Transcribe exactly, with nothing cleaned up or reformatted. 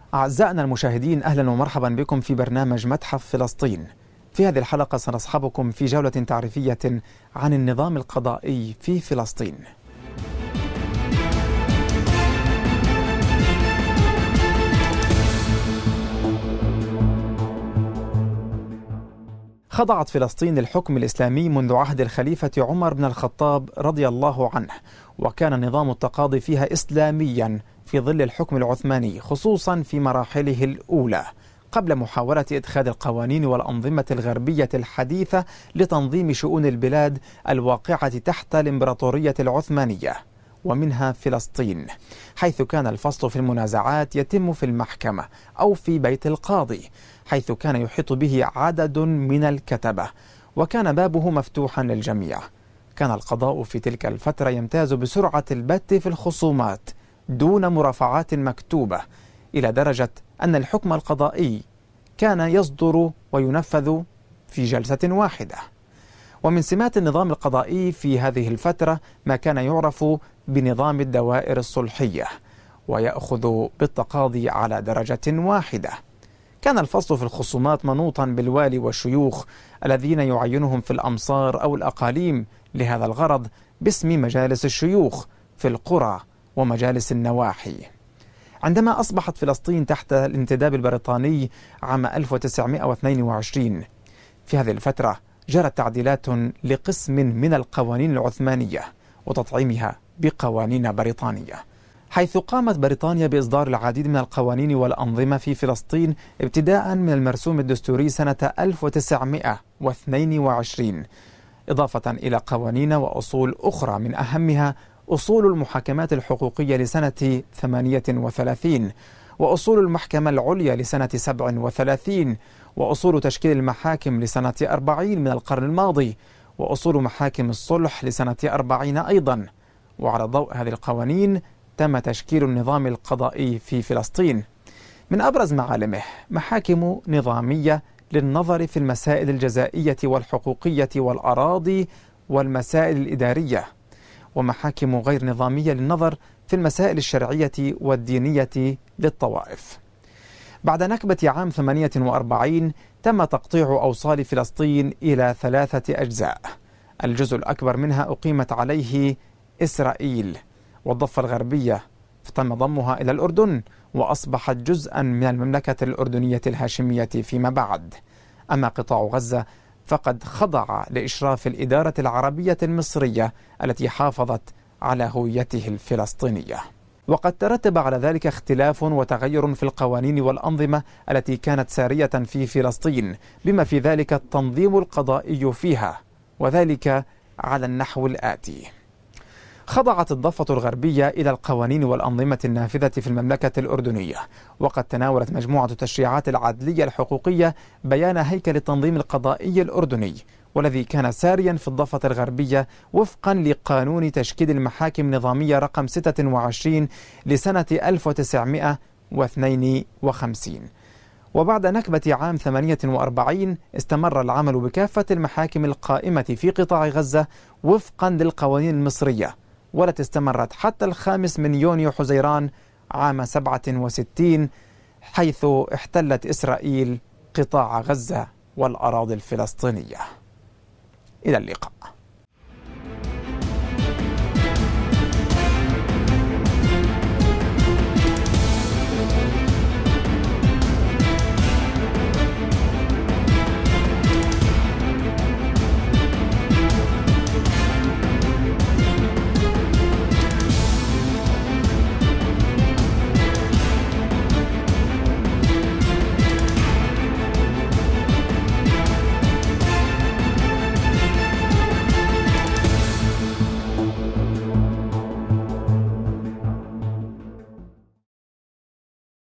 أعزائنا المشاهدين، أهلا ومرحبا بكم في برنامج متحف فلسطين. في هذه الحلقة سنصحبكم في جولة تعريفية عن النظام القضائي في فلسطين. خضعت فلسطين للحكم الإسلامي منذ عهد الخليفة عمر بن الخطاب رضي الله عنه، وكان نظام التقاضي فيها إسلاميا في ظل الحكم العثماني، خصوصا في مراحله الأولى قبل محاولة إدخال القوانين والأنظمة الغربية الحديثة لتنظيم شؤون البلاد الواقعة تحت الإمبراطورية العثمانية، ومنها فلسطين، حيث كان الفصل في المنازعات يتم في المحكمة أو في بيت القاضي، حيث كان يحيط به عدد من الكتبة، وكان بابه مفتوحا للجميع. كان القضاء في تلك الفترة يمتاز بسرعة البت في الخصومات دون مرافعات مكتوبة، إلى درجة أن الحكم القضائي كان يصدر وينفذ في جلسة واحدة. ومن سمات النظام القضائي في هذه الفترة ما كان يعرف بنظام الدوائر الصلحية، ويأخذ بالتقاضي على درجة واحدة. كان الفصل في الخصومات منوطا بالوالي والشيوخ الذين يعينهم في الأمصار أو الأقاليم لهذا الغرض باسم مجالس الشيوخ في القرى ومجالس النواحي. عندما أصبحت فلسطين تحت الانتداب البريطاني عام ألف وتسعمائة واثنين وعشرين، في هذه الفترة جرت تعديلات لقسم من القوانين العثمانية وتطعيمها بقوانين بريطانية، حيث قامت بريطانيا بإصدار العديد من القوانين والأنظمة في فلسطين ابتداء من المرسوم الدستوري سنة ألف وتسعمائة واثنين وعشرين، إضافة إلى قوانين وأصول أخرى، من أهمها أصول المحاكمات الحقوقية لسنة ثمانية وثلاثين، وأصول المحكمة العليا لسنة سبع وثلاثين، وأصول تشكيل المحاكم لسنة أربعين من القرن الماضي، وأصول محاكم الصلح لسنة أربعين أيضا. وعلى ضوء هذه القوانين تم تشكيل النظام القضائي في فلسطين. من أبرز معالمه محاكم نظامية للنظر في المسائل الجزائية والحقوقية والأراضي والمسائل الإدارية، ومحاكم غير نظامية للنظر في المسائل الشرعية والدينية للطوائف. بعد نكبة عام ثمانية وأربعين تم تقطيع أوصال فلسطين إلى ثلاثة أجزاء، الجزء الأكبر منها أقيمت عليه إسرائيل، والضفة الغربية تم ضمها إلى الأردن وأصبحت جزءا من المملكة الأردنية الهاشمية فيما بعد. أما قطاع غزة فقد خضع لإشراف الإدارة العربية المصرية التي حافظت على هويته الفلسطينية. وقد ترتب على ذلك اختلاف وتغير في القوانين والأنظمة التي كانت سارية في فلسطين، بما في ذلك التنظيم القضائي فيها، وذلك على النحو الآتي: خضعت الضفة الغربية إلى القوانين والأنظمة النافذة في المملكة الأردنية، وقد تناولت مجموعة التشريعات العدلية الحقوقية بيان هيكل التنظيم القضائي الأردني، والذي كان ساريا في الضفة الغربية وفقا لقانون تشكيل المحاكم النظامية رقم ستة وعشرين لسنة ألف وتسعمائة واثنين وخمسين. وبعد نكبة عام ثمانية وأربعين استمر العمل بكافة المحاكم القائمة في قطاع غزة وفقا للقوانين المصرية، والتي استمرت حتى الخامس من يونيو حزيران عام سبعة وستين، حيث احتلت إسرائيل قطاع غزة والأراضي الفلسطينية. إلى اللقاء.